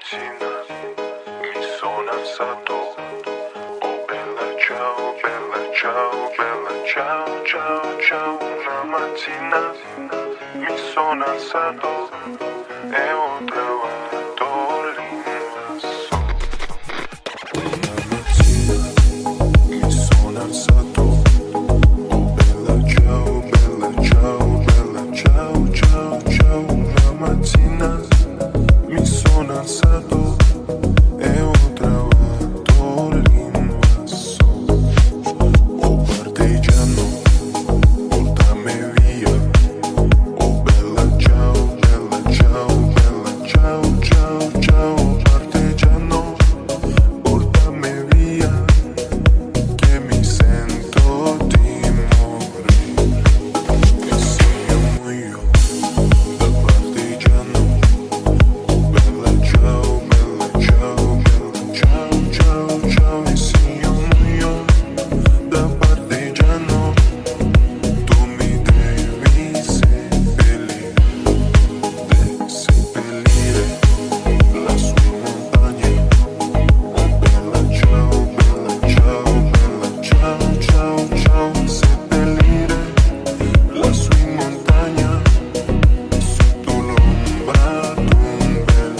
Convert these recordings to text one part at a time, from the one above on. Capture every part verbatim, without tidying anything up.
mattina mi sono alzato. Oh bella ciao, bella ciao, bella ciao, ciao, ciao. Una mattina mi sono alzato e ho trovato l'invaso. Una mattina mi sono alzato. Oh bella ciao, bella ciao, bella ciao, ciao, ciao. Una mattina mi sono alzato e ho trovato l'invaso. Oh partigiano, portami via. Oh bella ciao, bella ciao, bella ciao, ciao, ciao. Partigiano, portami via, che mi sento di morire. E se io muoio da partigiano, bella ciao, bella ciao, bella ciao, ciao, ciao. E se io muoio da partigiano, tu mi devi seppellire, de seppellire la sua montagna. Oh bella ciao, bella ciao, bella ciao, ciao, ciao. Seppellire la sua montagna sotto l'ombra d'un bel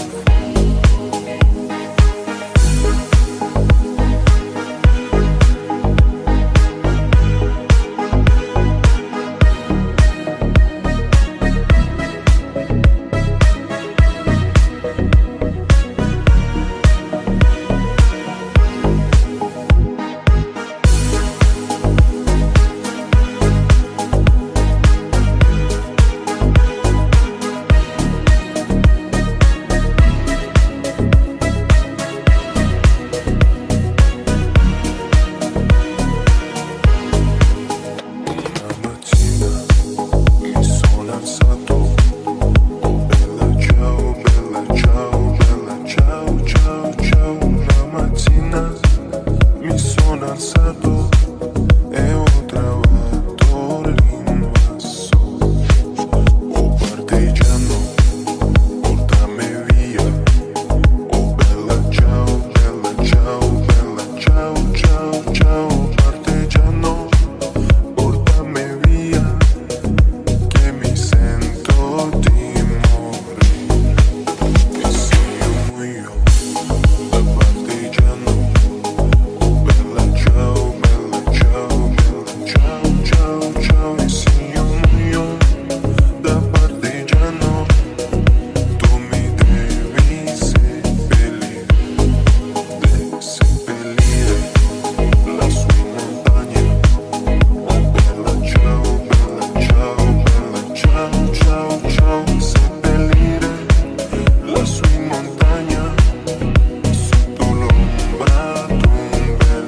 Una mattina mi sono alzato. Oh bella ciao, bella ciao, bella ciao, ciao, ciao. Una mattina mi sono alzato e ho trovato l'invaso. Oh partigiano, portami via. Oh bella ciao, bella ciao, bella ciao, ciao, ciao. Partigiano, portami via, che mi sento di morire. E se io muoio da partigiano, oh bella ciao, bella ciao, bella ciao, ciao, ciao. E se io muoio da partigiano, tu mi devi seppellire, de seppellire la sua montagna. Oh bella ciao, bella ciao, bella ciao, ciao, ciao. Seppellire la sua montagna sotto l'ombra d'un bel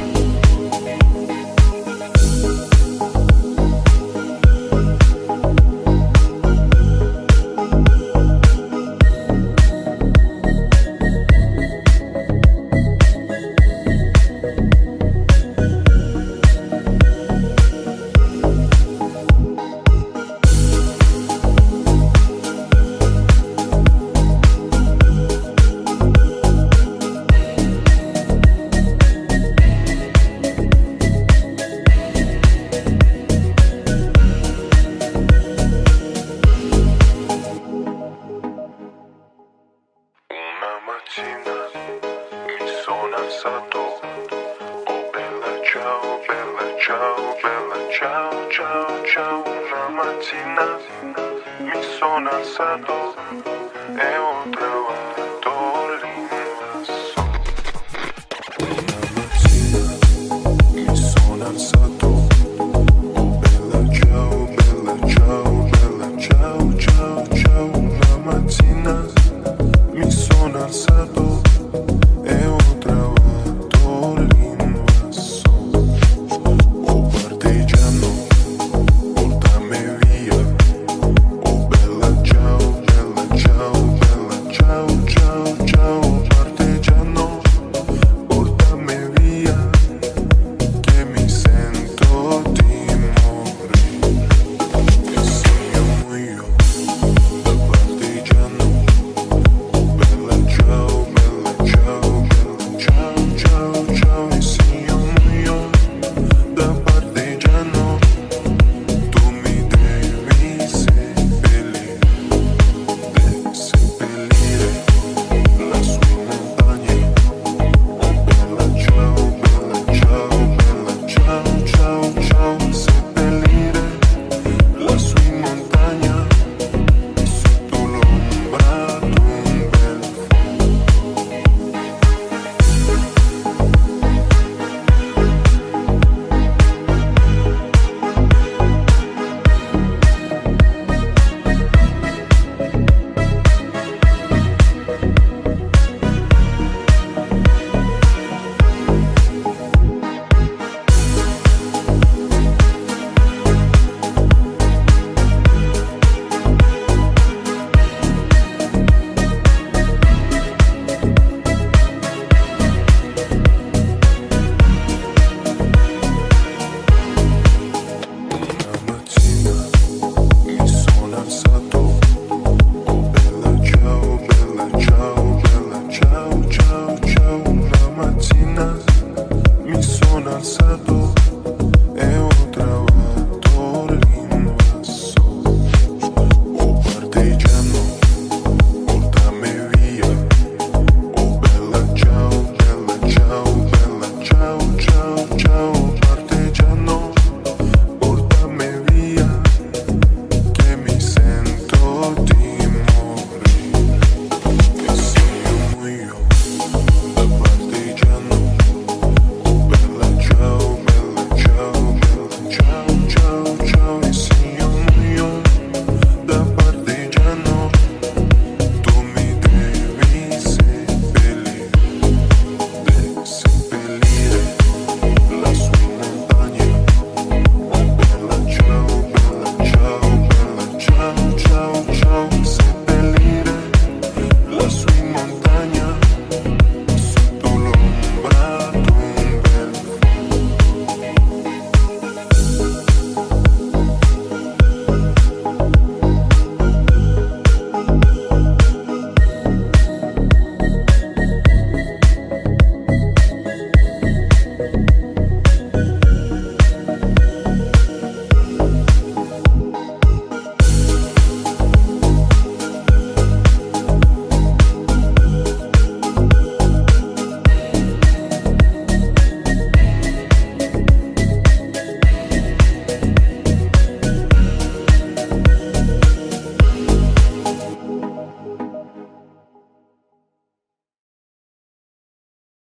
Una mattina mi sono alzato. Oh bella ciao, bella ciao, bella ciao, ciao, ciao. Una mattina mi sono alzato